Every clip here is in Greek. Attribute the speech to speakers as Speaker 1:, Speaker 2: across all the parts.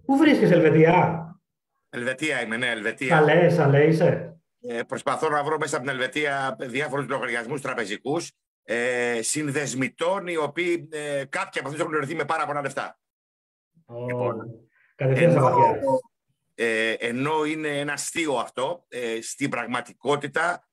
Speaker 1: Πού βρίσκεσαι, Ελβετία?
Speaker 2: Ελβετία είμαι, ναι, Ελβετία.
Speaker 1: Σαλέ, σαλέ είσαι.
Speaker 2: Προσπαθώ να βρω μέσα από την Ελβετία διάφορους λογαριασμούς τραπεζικούς συνδεσμητών, οι οποίοι κάποιοι από αυτούς έχουν ερωτηθεί με πάρα πολλά λεφτά.
Speaker 1: Ω,
Speaker 2: Λοιπόν,
Speaker 1: κατευθείαν στα
Speaker 2: ενώ,
Speaker 1: βαθιά.
Speaker 2: ενώ είναι ένα αστείο αυτό, στην πραγματικότητα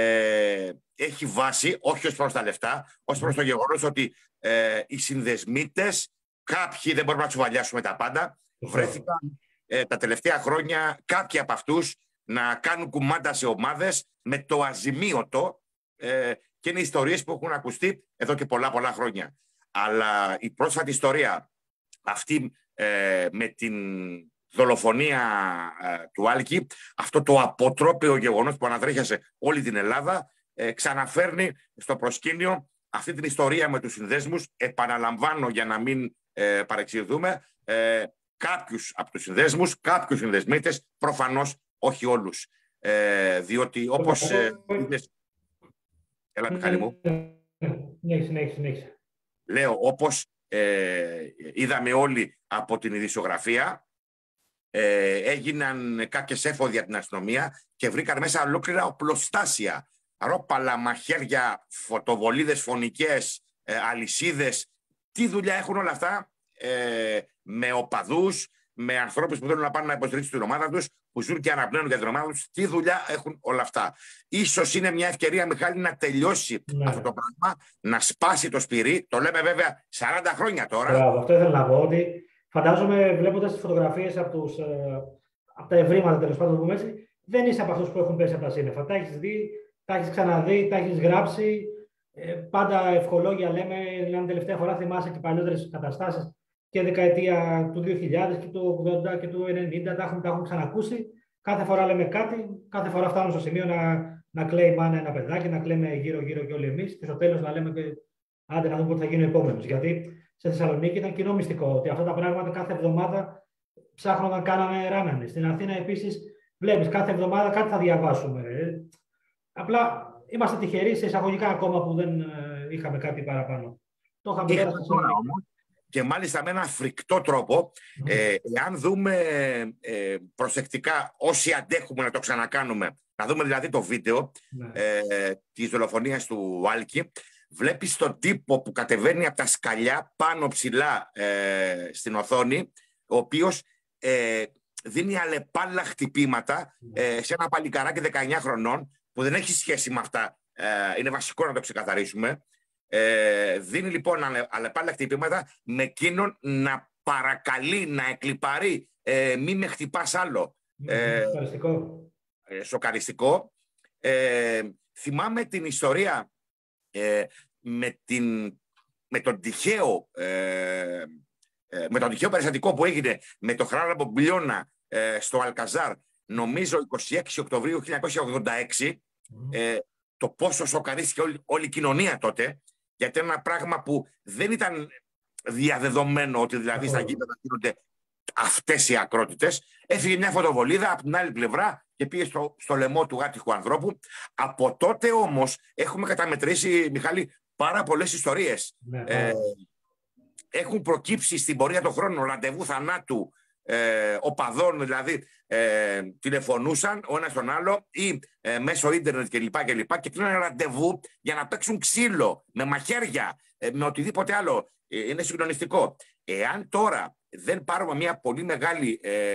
Speaker 2: έχει βάση, όχι ως προς τα λεφτά, ως προς το γεγονός ότι οι συνδεσμίτες, κάποιοι δεν μπορούμε να τσουβαλιάσουμε τα πάντα,
Speaker 1: Σωστό.
Speaker 2: βρέθηκαν τα τελευταία χρόνια κάποιοι από αυτούς να κάνουν κουμάντα σε ομάδες με το αζημίωτο, και είναι ιστορίες που έχουν ακουστεί εδώ και πολλά χρόνια. Αλλά η πρόσφατη ιστορία αυτή με την δολοφονία του Άλκη, αυτό το αποτρόπαιο γεγονός που ανατρέχιασε όλη την Ελλάδα, ξαναφέρνει στο προσκήνιο αυτή την ιστορία με τους συνδέσμους. Επαναλαμβάνω για να μην παρεξηγηθούμε, κάποιους από τους συνδέσμους, κάποιους συνδεσμίτες, προφανώς όχι όλους. Διότι όπως είδες... Έλα, Μιχάλη μου.
Speaker 1: Ναι, συνέχισε.
Speaker 2: Λέω, όπως είδαμε όλοι από την ειδησιογραφία, έγιναν κάποιες έφοδοι από την αστυνομία και βρήκαν μέσα ολόκληρα οπλοστάσια, ρόπαλα, μαχαίρια, φωτοβολίδες φωνικές, αλυσίδες. Τι δουλειά έχουν όλα αυτά με οπαδούς, με ανθρώπους που θέλουν να πάνε να υποστηρίξουν την ομάδα τους, που ζουν και αναπνέουν για την ομάδα τους? Τι δουλειά έχουν όλα αυτά? Ίσως είναι μια ευκαιρία, Μιχάλη, να τελειώσει αυτό το πράγμα, να σπάσει το σπυρί. Το λέμε βέβαια 40 χρόνια τώρα.
Speaker 1: Μπράβο, αυτό ήθελα να πω, ότι φαντάζομαι, βλέποντας τις φωτογραφίες από τα ευρήματα, τέλος πάντων, που έτσι, δεν είσαι από αυτούς που έχουν πέσει από τα σύννεφα. Τα έχεις δει, τα έχεις ξαναδεί, τα έχεις γράψει. Πάντα ευχολόγια λέμε, δηλαδή τελευταία φορά θυμάσαι και παλιότερες καταστάσεις και δεκαετία του 2000 και του 80 και του 90, τα έχουν ξανακούσει. Κάθε φορά λέμε κάτι, κάθε φορά φτάνουμε στο σημείο να κλαίει μάνα ένα παιδάκι, να κλαίμε γύρω-γύρω και όλοι εμείς, και στο τέλος να λέμε και άντε να δούμε πότε θα γίνει ο επόμενος. Γιατί στη Θεσσαλονίκη ήταν κοινό μυστικό ότι αυτά τα πράγματα κάθε εβδομάδα ψάχνονταν, κάνανε, ράνανε. Στην Αθήνα επίσης βλέπεις κάθε εβδομάδα κάτι θα διαβάσουμε. Απλά είμαστε τυχεροί σε εισαγωγικά ακόμα που δεν είχαμε κάτι παραπάνω. Το είχαμε τώρα στη Θεσσαλονίκη.
Speaker 2: Και μάλιστα με ένα φρικτό τρόπο. Εάν δούμε προσεκτικά, όσοι αντέχουμε να το ξανακάνουμε, να δούμε δηλαδή το βίντεο της δολοφονίας του Άλκη, βλέπεις τον τύπο που κατεβαίνει από τα σκαλιά πάνω ψηλά στην οθόνη, ο οποίος δίνει αλλεπάλληλα χτυπήματα σε ένα παλικαράκι 19 χρονών που δεν έχει σχέση με αυτά. Είναι βασικό να το ξεκαθαρίσουμε. Δίνει λοιπόν αλλεπάλληλα χτυπήματα με εκείνον να παρακαλεί, να εκλιπαρεί, μη με χτυπάς άλλο. Σοκαριστικό. Θυμάμαι την ιστορία με τον τυχαίο περιστατικό που έγινε με το Χαράλαμπο Μπλιώνα στο Αλκαζάρ, νομίζω 26 Οκτωβρίου 1986, το πόσο σοκαρίστηκε όλη η κοινωνία τότε, γιατί είναι ένα πράγμα που δεν ήταν διαδεδομένο ότι δηλαδή στα γήπεδα γίνονται αυτές οι ακρότητες. Έφυγε μια φωτοβολίδα από την άλλη πλευρά και πήγε στο λαιμό του άτυχου ανθρώπου. Από τότε όμως έχουμε καταμετρήσει, Μιχάλη, πάρα πολλές ιστορίες. Έχουν προκύψει στην πορεία των χρόνων ραντεβού θανάτου οπαδών, δηλαδή τηλεφωνούσαν ο ένας τον άλλο ή μέσω ίντερνετ κλπ. Και κλείνανε ραντεβού για να παίξουν ξύλο με μαχαίρια, με οτιδήποτε άλλο. Είναι συγκλονιστικό. Εάν τώρα δεν πάρουμε μια πολύ μεγάλη,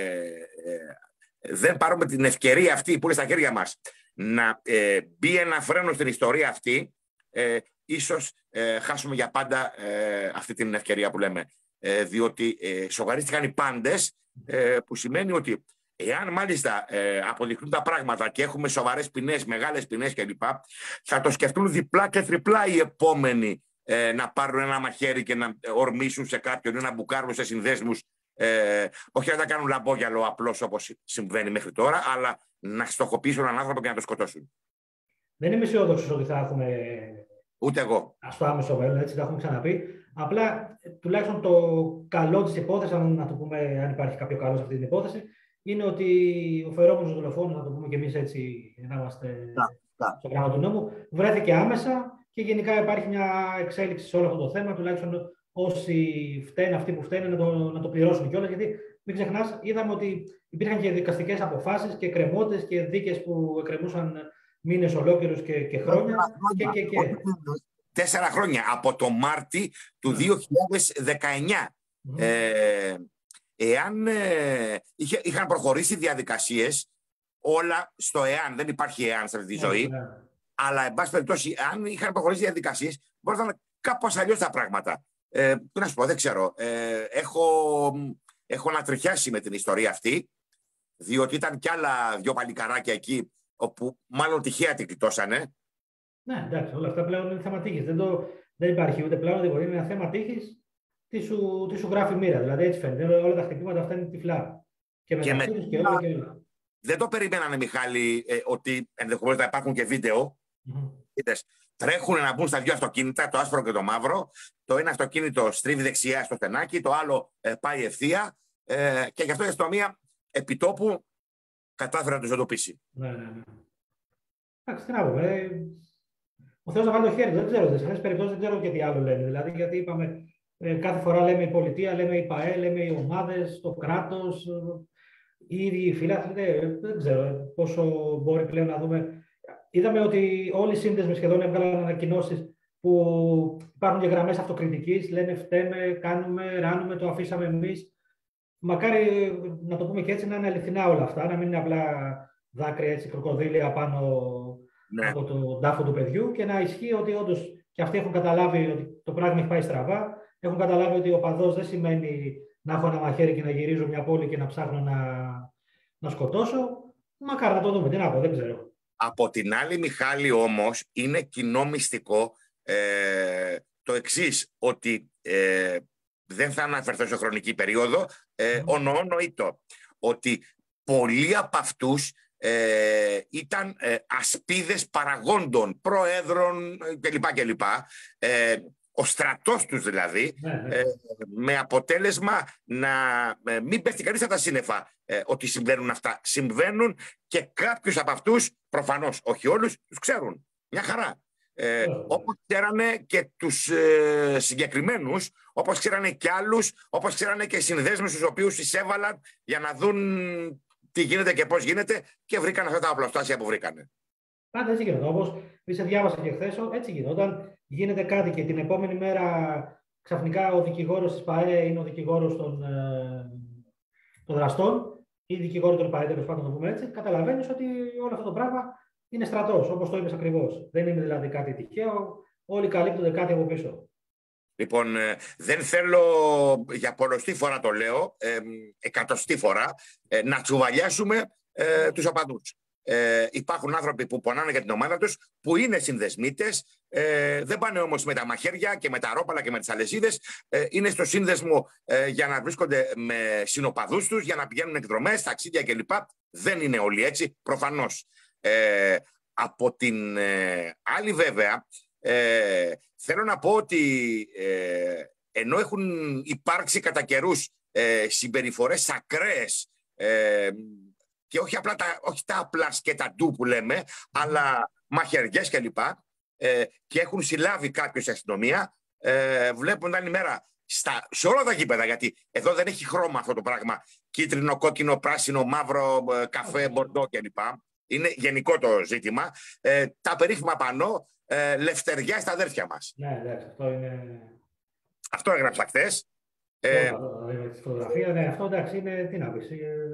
Speaker 2: δεν πάρουμε την ευκαιρία αυτή που είναι στα χέρια μας να μπει ένα φρένο στην ιστορία αυτή, ίσως χάσουμε για πάντα αυτή την ευκαιρία που λέμε. Διότι σοβαρίστηκαν οι πάντες, που σημαίνει ότι εάν μάλιστα αποδειχθούν τα πράγματα και έχουμε σοβαρές ποινές, μεγάλες ποινές κλπ, θα το σκεφτούν διπλά και τριπλά οι επόμενοι να πάρουν ένα μαχαίρι και να ορμήσουν σε κάποιον ή να μπουκάρουν σε συνδέσμους, όχι να τα κάνουν λαμπόγιαλο απλώς όπως συμβαίνει μέχρι τώρα, αλλά να στοχοποιήσουν έναν άνθρωπο και να το σκοτώσουν.
Speaker 1: Δεν είμαι αισιόδοξος ότι θα έχουμε.
Speaker 2: Ούτε εγώ.
Speaker 1: Στο άμεσο μέλλον, έτσι τα έχουμε ξαναπεί. Απλά τουλάχιστον το καλό της υπόθεσης, να το πούμε, αν υπάρχει κάποιο καλό σε αυτή την υπόθεση, είναι ότι ο φερόμενος δολοφόνος, να το πούμε και εμείς έτσι, να είμαστε στο γράμμα του νόμου, βρέθηκε άμεσα και γενικά υπάρχει μια εξέλιξη σε όλο αυτό το θέμα. Τουλάχιστον όσοι φταίνουν, αυτοί που φταίνουν, να το πληρώσουν κιόλας. Γιατί μην ξεχνάς, είδαμε ότι υπήρχαν και δικαστικές αποφάσεις και εκκρεμότητες και δίκες που εκκρεμούσαν μήνες ολόκληρους και χρόνια. Και.
Speaker 2: 4 χρόνια, από το Μάρτι του 2019. Εάν είχαν προχωρήσει διαδικασίες, όλα στο εάν, δεν υπάρχει εάν σε αυτή τη ζωή, αλλά εν πάση περιπτώσει, αν είχαν προχωρήσει διαδικασίες, μπορεί να ήταν κάπως αλλιώς τα πράγματα. Τι να σου πω, δεν ξέρω. Έχω ανατριχιάσει με την ιστορία αυτή, διότι ήταν κι άλλα 2 παλικαράκια εκεί, όπου μάλλον τυχαία την κοιτώσανε.
Speaker 1: Ναι, εντάξει, όλα αυτά πλέον είναι θέμα τύχης. Δεν υπάρχει ούτε πλέον τίποτα. Είναι ένα θέμα τύχης. Τι σου γράφει η μοίρα. Δηλαδή έτσι φαίνεται. Όλα τα χτυπήματα αυτά είναι τυφλά. Και μεταξύ τους και όλα και όλα.
Speaker 2: Δεν το περιμένανε, Μιχάλη, ότι ενδεχομένως να υπάρχουν και βίντεο. Τρέχουν να μπουν στα 2 αυτοκίνητα, το άσπρο και το μαύρο. Το ένα αυτοκίνητο στρίβει δεξιά στο στενάκι, το άλλο πάει ευθεία. Και γι' αυτό η αστυνομία επιτόπου κατάφερε να τους εντοπίσει.
Speaker 1: Ναι. Εντάξει, τι να πούμε. Ο Θεός να βάλει το χέρι. Δεν ξέρω. Σε αυτές τις περιπτώσεις δεν ξέρω και τι άλλο λένε. Δηλαδή, γιατί είπαμε, κάθε φορά λέμε η πολιτεία, λέμε η ΠΑΕ, λέμε οι ομάδες, το κράτος, οι ίδιοι οι φιλάθλοι. Δεν ξέρω πόσο μπορεί πλέον να δούμε. Είδαμε ότι όλοι οι σύνδεσμοι σχεδόν έβγαλαν ανακοινώσεις που υπάρχουν και γραμμές αυτοκριτικής. Λένε φταίμε, κάνουμε, ράνουμε, το αφήσαμε εμείς. Μακάρι να το πούμε και έτσι, να είναι αληθινά όλα αυτά, να μην είναι απλά δάκρυα, έτσι, κροκοδίλια πάνω από τον τάφο του παιδιού και να ισχύει ότι όντως και αυτοί έχουν καταλάβει ότι το πράγμα έχει πάει στραβά. Έχουν καταλάβει ότι ο παδός δεν σημαίνει να έχω ένα μαχαίρι και να γυρίζω μια πόλη και να ψάχνω να σκοτώσω. Μακάρι να το δούμε. Τι να πω, δεν ξέρω.
Speaker 2: Από την άλλη, Μιχάλη, όμως, είναι κοινό μυστικό το εξής, ότι δεν θα αναφερθώ σε χρονική περίοδο, ονοήτο, ότι πολλοί από αυτούς ήταν ασπίδες παραγόντων, προέδρων κλπ. Ο στρατός τους δηλαδή, με αποτέλεσμα να μην πέφτει κανείς από τα σύννεφα ότι συμβαίνουν αυτά. Συμβαίνουν και κάποιους από αυτούς, προφανώς όχι όλους, τους ξέρουν. Μια χαρά. Όπως ξέρανε και τους συγκεκριμένους, όπως ξέρανε και άλλους, όπως ξέρανε και συνδέσμους τους οποίους εισέβαλαν για να δουν τι γίνεται και πώς γίνεται και βρήκαν αυτά τα οπλοστάσια που βρήκανε.
Speaker 1: Πάντα έτσι γινόταν. Όπως σε διάβασα και χθες, έτσι γινόταν. Γίνεται κάτι και την επόμενη μέρα ξαφνικά ο δικηγόρος της ΠΑΕ είναι ο δικηγόρος των δραστών ή δικηγόρος των ΠΑΕ, τέλος πάντων να το πούμε έτσι. Καταλαβαίνεις ότι όλο αυτό το πράγμα είναι στρατός, όπως το είπες ακριβώς. Δεν είναι δηλαδή κάτι τυχαίο. Όλοι καλύπτονται κάτι από πίσω.
Speaker 2: Λοιπόν, δεν θέλω, για πολλοστή φορά το λέω, εκατοστή φορά, να τσουβαλιάσουμε τους οπαδούς. Υπάρχουν άνθρωποι που πονάνε για την ομάδα τους, που είναι συνδεσμίτες, δεν πάνε όμως με τα μαχαίρια και με τα ρόπαλα και με τις αλεσίδες, είναι στο σύνδεσμο για να βρίσκονται με συνοπαδούς τους, για να πηγαίνουν εκδρομές, ταξίδια κλπ. Δεν είναι όλοι έτσι, προφανώς. Από την άλλη βέβαια, θέλω να πω ότι ενώ έχουν υπάρξει κατά καιρούς συμπεριφορές ακραίες και όχι τα απλά σκέτα του που λέμε, αλλά μαχαιριές κλπ. Και έχουν συλλάβει κάποιος αστυνομία, βλέπουν την άλλη μέρα σε όλα τα γήπεδα, γιατί εδώ δεν έχει χρώμα αυτό το πράγμα, κίτρινο, κόκκινο, πράσινο, μαύρο, καφέ, μπορντό κλπ. Είναι γενικό το ζήτημα. Τα περίφημα πανό, λευτεριά στα αδέρφια μας.
Speaker 1: Ναι, εντάξει, αυτό είναι...
Speaker 2: Αυτό έγραψα χθες.
Speaker 1: Τη φωτογραφία, ναι, αυτό εντάξει είναι, τι να πεις,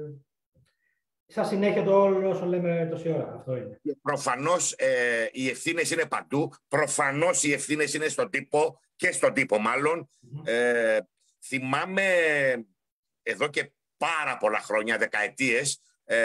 Speaker 1: σαν συνέχεια το όλο όσο λέμε τόση ώρα, αυτό είναι.
Speaker 2: Προφανώς οι ευθύνες είναι παντού, προφανώς οι ευθύνες είναι στον τύπο και στον τύπο μάλλον. Θυμάμαι εδώ και πάρα πολλά χρόνια, δεκαετίες,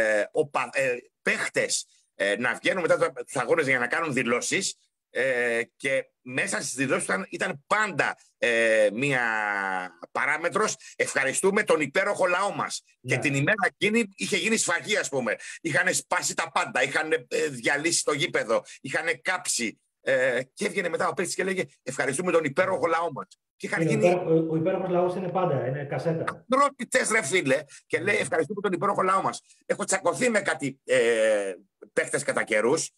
Speaker 2: παίχτες να βγαίνουν μετά τους αγώνες για να κάνουν δηλώσεις και μέσα στις δηλώσεις ήταν πάντα μία παράμετρος ευχαριστούμε τον υπέροχο λαό μας. Yeah. Και την ημέρα εκείνη είχε γίνει σφαγή, ας πούμε. Είχαν σπάσει τα πάντα, είχαν διαλύσει το γήπεδο, είχαν κάψει και έβγαινε μετά ο παίκτης και λέγε ευχαριστούμε τον υπέροχο λαό μας.
Speaker 1: Ο υπέροχος λαός είναι πάντα, είναι κασέτα.
Speaker 2: Πρώτη τες ρε φίλε και λέει ευχαριστούμε τον υπέροχο λαό μας. Έχω τσακωθεί με κάτι παίχτες κατά καιρούς,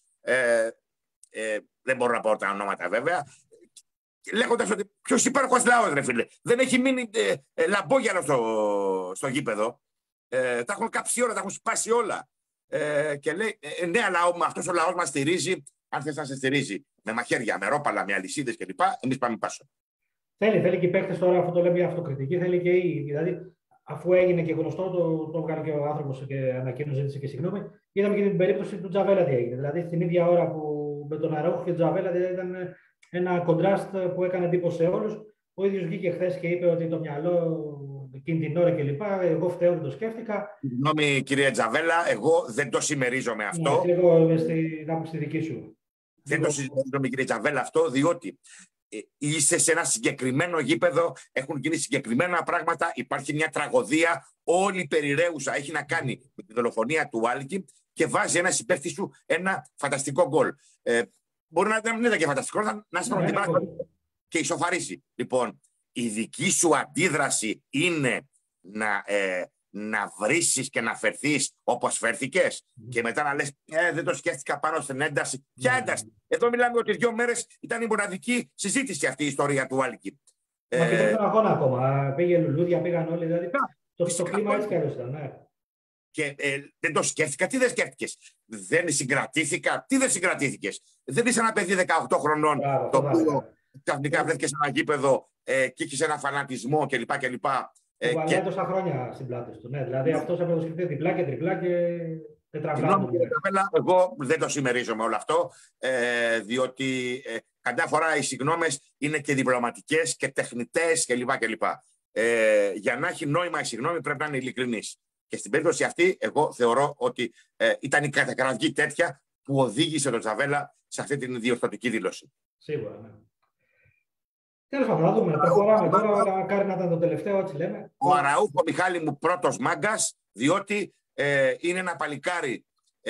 Speaker 2: δεν μπορώ να πω τα ονόματα βέβαια, λέγοντας ότι ποιος υπέροχος λαός ρε φίλε. Δεν έχει μείνει λαμπόγιαλο στο γήπεδο. Τα έχουν κάψει όλα, τα έχουν σπάσει όλα. Και λέει, ναι, αλλά αυτός ο λαός μας στηρίζει, αν θες να σε στηρίζει, με μαχαίρια, με ρόπαλα, με αλυσίδες κλπ. Εμείς πάμε πάσο.
Speaker 1: Θέλει και οι παίκτες τώρα, αυτό το λέμε για αυτοκριτική, θέλει και δηλαδή, αφού έγινε και γνωστό, το έβγαλε και ο άνθρωπος και ανακοίνωσε, ζήτησε και συγγνώμη. Είδαμε και την περίπτωση του Τζαβέλα τι έγινε. Δηλαδή, στην ίδια ώρα που με τον Αραούχο και τον Τζαβέλα δηλαδή, ήταν ένα κοντράστ που έκανε εντύπωση σε όλους. Ο ίδιος βγήκε χθες και είπε ότι το μυαλό εκείνη την ώρα κλπ. Εγώ φταίω, δεν το σκέφτηκα.
Speaker 2: Συγγνώμη, κυρία Τζαβέλα, εγώ δεν το συμμερίζομαι αυτό.
Speaker 1: Ναι, εγώ είμαι στη δική σου.
Speaker 2: Δεν το συμμερίζομαι, κύριε Τζαβέλα, αυτό, διότι είσαι σε ένα συγκεκριμένο γήπεδο, έχουν γίνει συγκεκριμένα πράγματα, υπάρχει μια τραγωδία, όλη η περιραίουσα έχει να κάνει με τη δολοφονία του Άλκη και βάζει ένα συμπαίχτη σου ένα φανταστικό γκολ. Μπορεί να μην ήταν και φανταστικό, να σε και ισοφαρίσει. Λοιπόν, η δική σου αντίδραση είναι να βρίσεις και να φερθείς όπως φέρθηκες και μετά να λες δεν το σκέφτηκα πάνω στην ένταση. Ποια ένταση? Εδώ μιλάμε ότι 2 μέρες ήταν η μοναδική συζήτηση αυτή η ιστορία του Άλκη.
Speaker 1: Μα και δεν ήταν αγώνα ακόμα. Πήγε λουλούδια, πήγαν όλοι. Δηλαδή, το κλίμα έτσι κι αλλιώς ήταν. Ναι.
Speaker 2: Και δεν το σκέφτηκα. Τι δεν σκέφτηκες? Δεν συγκρατήθηκα. Τι δεν συγκρατήθηκες? Δεν είσαι ένα παιδί 18 χρονών το οποίο ξαφνικά βρέθηκε σε ένα γήπεδο και είχε ένα φανατισμό κλπ.
Speaker 1: Που βαλάει τόσα χρόνια στην πλάτη του. Ναι, δηλαδή αυτός έπρεπε να σκεφτεί διπλά και τριπλά και τετραπλά.
Speaker 2: Εγώ δεν το συμμερίζομαι όλο αυτό, διότι καμιά φορά οι συγγνώμες είναι και διπλωματικές και τεχνητές κλπ. Για να έχει νόημα η συγγνώμη πρέπει να είναι ειλικρινής. Και στην περίπτωση αυτή, εγώ θεωρώ ότι ήταν η κατακραυγή τέτοια που οδήγησε τον Τζαβέλα σε αυτή την διορθωτική δήλωση.
Speaker 1: Σίγουρα, ναι. Τέλος πάντων, θα δούμε. Προχωράμε τώρα. Μακάρι να ήταν το τελευταίο, έτσι λέμε.
Speaker 2: Ο Αραούχο, Μιχάλη μου, πρώτος μάγκας, διότι είναι ένα παλικάρι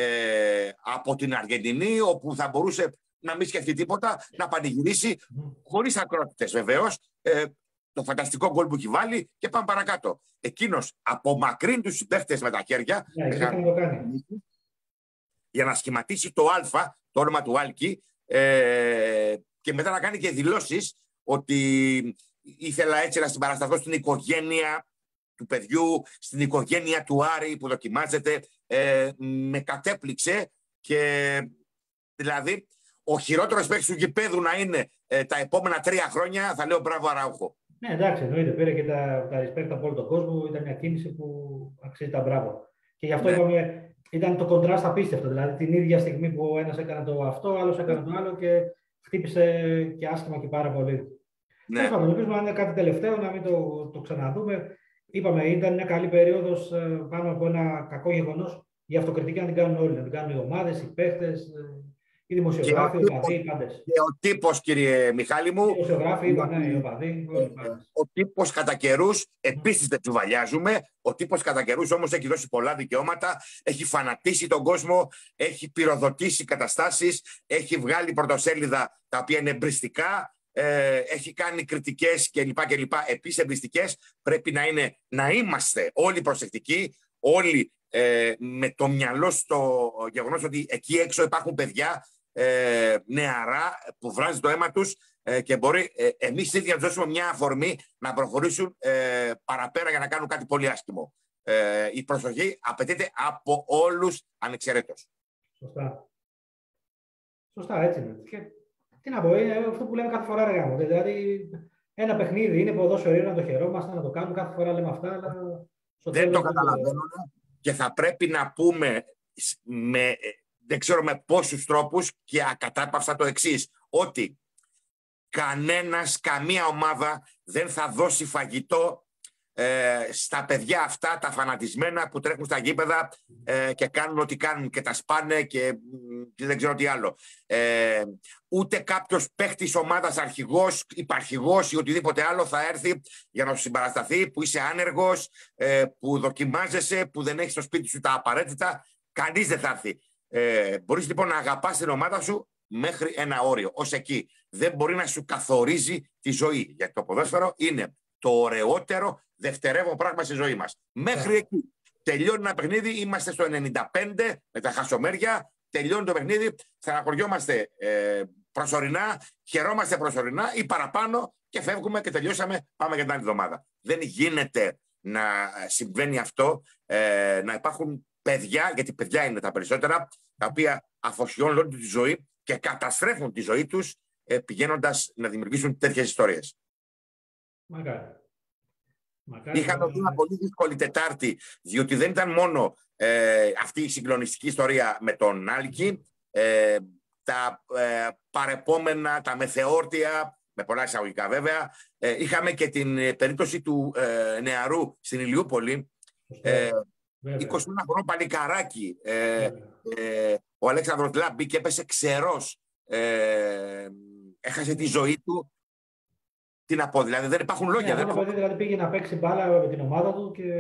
Speaker 2: από την Αργεντινή, όπου θα μπορούσε να μην σκεφτεί τίποτα, να πανηγυρίσει, χωρίς ακρότητες βεβαίως, το φανταστικό γκολ που έχει βάλει και πάμε παρακάτω. Εκείνος απομακρύνει τους συμπαίχτες με τα χέρια για να σχηματίσει το Α, το όνομα του Άλκη, και μετά να κάνει και δηλώσεις ότι ήθελα έτσι να συμπαρασταθώ στην οικογένεια του παιδιού, στην οικογένεια του Άρη που δοκιμάζεται. Με κατέπληξε και δηλαδή ο χειρότερος παίκτης του γηπέδου να είναι τα επόμενα 3 χρόνια, θα λέω μπράβο Αραούχο.
Speaker 1: Ναι, εντάξει, εννοείται. Πήρε και τα respect από όλο τον κόσμο. Ήταν μια κίνηση που αξίζει τα μπράβο. Και γι' αυτό είπαμε, ήταν το κοντράστ απίστευτο. Δηλαδή την ίδια στιγμή που ο ένας έκανε το αυτό, ο άλλος έκανε το άλλο και χτύπησε και άσχημα και πάρα πολύ. Ναι. Ελπίζουμε να είναι κάτι τελευταίο, να μην το ξαναδούμε. Είπαμε, ήταν μια καλή περίοδος πάνω από ένα κακό γεγονός. Η αυτοκριτική να την κάνουν όλοι. Να την κάνουν οι ομάδες, οι παίχτες, οι δημοσιογράφοι, οι οπαδοί, οι πάντες.
Speaker 2: Και ο τύπος, κύριε Μιχάλη μου.
Speaker 1: Οι δημοσιογράφοι, οι οπαδοί, όλοι.
Speaker 2: Ο τύπος κατά καιρούς, επίσης δεν τσουβαλιάζουμε. Ο τύπος κατά καιρούς όμως έχει δώσει πολλά δικαιώματα. Έχει φανατίσει τον κόσμο. Έχει πυροδοτήσει καταστάσεις. Έχει βγάλει πρωτοσέλιδα τα οποία είναι εμπριστικά. Έχει κάνει κριτικές κλπ. Επίσης εμπριστικές. Πρέπει να είμαστε όλοι προσεκτικοί, όλοι με το μυαλό στο γεγονός ότι εκεί έξω υπάρχουν παιδιά νεαρά που βράζει το αίμα τους και μπορεί εμείς ίδιοι να τους δώσουμε μια αφορμή να προχωρήσουν παραπέρα για να κάνουν κάτι πολύ άσχημο. Η προσοχή απαιτείται από όλους ανεξαιρέτως.
Speaker 1: Σωστά, έτσι είναι. Και τι να πω, αυτό που λέμε κάθε φορά ρε, δηλαδή ένα παιχνίδι είναι ποδόσφαιρο, να το χαιρόμαστε, να το κάνουμε κάθε φορά λέμε αυτά, αλλά
Speaker 2: δεν το καταλαβαίνω και θα πρέπει να πούμε δεν ξέρω με πόσους τρόπους και ακατάπαυστα το εξής, ότι καμία ομάδα δεν θα δώσει φαγητό στα παιδιά αυτά τα φανατισμένα που τρέχουν στα γήπεδα και κάνουν ό,τι κάνουν και τα σπάνε και δεν ξέρω τι άλλο. Ούτε κάποιος παίχτης ομάδας, αρχηγός, υπαρχηγός ή οτιδήποτε άλλο θα έρθει για να σου συμπαρασταθεί, που είσαι άνεργος, που δοκιμάζεσαι, που δεν έχεις στο σπίτι σου τα απαραίτητα. Κανείς δεν θα έρθει. Μπορείς λοιπόν να αγαπάς την ομάδα σου μέχρι ένα όριο. Ως εκεί. Δεν μπορεί να σου καθορίζει τη ζωή. Γιατί το ποδόσφαιρο είναι το ωραιότερο δευτερεύον πράγμα στη ζωή μας. Μέχρι εκεί. Τελειώνει ένα παιχνίδι, είμαστε στο 95 με τα χασομέρια. Τελειώνει το παιχνίδι, στεναχωριόμαστε προσωρινά, χαιρόμαστε προσωρινά ή παραπάνω και φεύγουμε και τελειώσαμε. Πάμε για την άλλη εβδομάδα. Δεν γίνεται να συμβαίνει αυτό, να υπάρχουν παιδιά, γιατί παιδιά είναι τα περισσότερα, τα οποία αφοσιώνουν όλη τη ζωή και καταστρέφουν τη ζωή τους πηγαίνοντας να δημιουργήσουν τέτοιες ιστορίες.
Speaker 1: Μακάρι.
Speaker 2: Είχαμε μια πολύ δύσκολη Τετάρτη, διότι δεν ήταν μόνο αυτή η συγκλονιστική ιστορία με τον Άλκη, τα παρεπόμενα, τα μεθεόρτια, με πολλά εισαγωγικά βέβαια. Είχαμε και την περίπτωση του νεαρού στην Ηλιούπολη, 21 χρονών παλικαράκι. Ο Αλέξανδρος Λάμπη και έπεσε ξερός. Έχασε τη ζωή του. Τι να πω, δηλαδή δεν υπάρχουν λόγια.
Speaker 1: Αυτό το παιδί δηλαδή πήγε να παίξει μπάλα με την ομάδα του και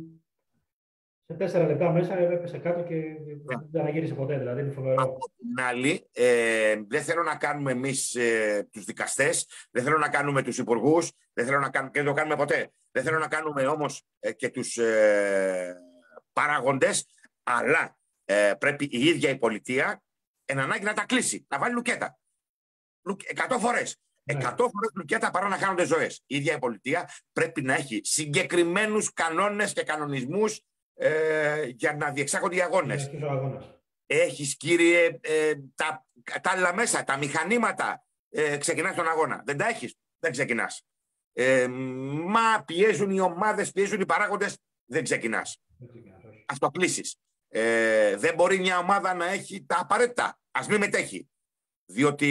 Speaker 1: σε 4 λεπτά μέσα έπεσε κάτω και δεν αναγύρισε ποτέ. Δηλαδή είναι φοβερό.
Speaker 2: Από την άλλη, δεν θέλω να κάνουμε εμείς τους δικαστές, δεν θέλω να κάνουμε τους υπουργούς, δεν θέλω να κάνουμε, και δεν το κάνουμε ποτέ. Δεν θέλω να κάνουμε όμως και τους παράγοντες, αλλά πρέπει η ίδια η πολιτεία εν ανάγκη να τα κλείσει, να βάλει λουκέτα. 100 φορές. 100 φορές λουκέτα παρά να χάνονται ζωές. Η ίδια η πολιτεία πρέπει να έχει συγκεκριμένους κανόνες και κανονισμούς για να διεξάγονται οι αγώνες. Έχεις, κύριε, τα άλλα μέσα, τα μηχανήματα, ξεκινάς τον αγώνα. Δεν τα έχεις, δεν ξεκινάς. Μα πιέζουν οι ομάδες, πιέζουν οι παράγοντες, δεν ξεκινάς. Ας το κλείσεις. Δεν μπορεί μια ομάδα να έχει τα απαραίτητα. Ας μην μετέχει. Διότι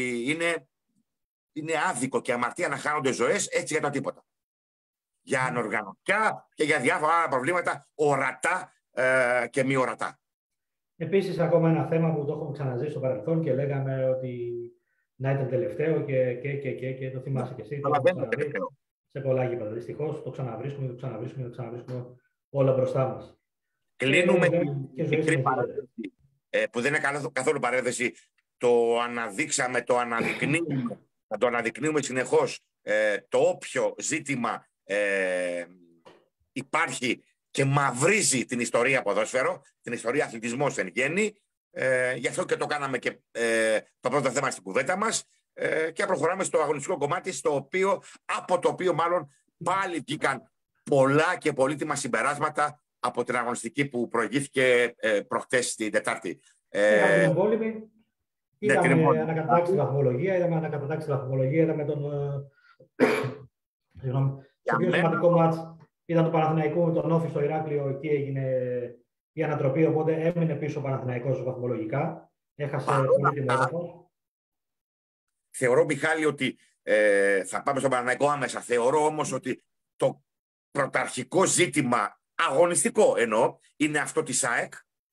Speaker 2: είναι άδικο και αμαρτία να χάνονται ζωές έτσι για το τίποτα. Για ανοργανωτικά και για διάφορα άλλα προβλήματα ορατά και μη ορατά.
Speaker 1: Επίσης, ακόμα ένα θέμα που το έχουμε ξαναζήσει στο παρελθόν και λέγαμε ότι να ήταν τελευταίο και το θυμάσαι και εσύ. Σε πολλά γήπεδα. Δυστυχώς το ξαναβρίσκουμε όλα μπροστά μας.
Speaker 2: Κλείνουμε την μικρή παρένθεση, που δεν είναι καθόλου παρένθεση. Το αναδείξαμε, το αναδεικνύουμε, να το αναδεικνύουμε συνεχώς. Το όποιο ζήτημα υπάρχει και μαυρίζει την ιστορία ποδόσφαιρο, την ιστορία αθλητισμού εν γέννη. Γι' αυτό και το κάναμε και το πρώτο θέμα στην κουβέντα μας και προχωράμε στο αγωνιστικό κομμάτι, από το οποίο μάλλον πάλι βγήκαν πολλά και πολύτιμα συμπεράσματα από την αγωνιστική που προηγήθηκε προχτές την Τετάρτη.
Speaker 1: Είδαμε ανακατατάξει τη βαθμολογία, είδαμε τον το πιο σημαντικό μάτς ήταν το Παναθηναϊκό με τον Όφη στο Ηράκλειο. Εκεί έγινε η ανατροπή, οπότε έμεινε πίσω ο Παναθηναϊκός βαθμολογικά. Έχασε πολύτιμο έδαφος.
Speaker 2: Θεωρώ, Μιχάλη, ότι θα πάμε στον Παναθηναϊκό άμεσα. Θεωρώ όμως ότι το πρωταρχικό ζήτημα, αγωνιστικό εννοώ, είναι αυτό της ΑΕΚ,